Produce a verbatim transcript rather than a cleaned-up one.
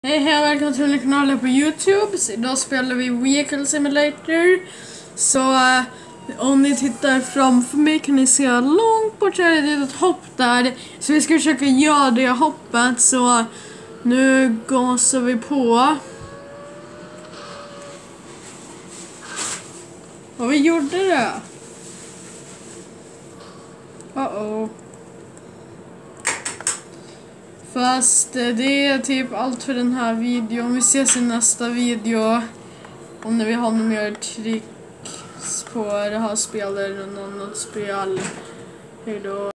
Hej, hej och välkommen till min kanal på YouTube. Så idag spelar vi Vehicle Simulator. Så uh, om ni tittar framför mig kan ni se långt bort så är det ett hopp där. Så vi ska försöka göra det hoppet. Så uh, nu gasar vi på. Och vi gjorde det. Uh-oh. Fast det är typ allt för den här videon. Vi ses i nästa video. Om när vi har något mer tricks på det här spelet eller något annat spel. Hejdå.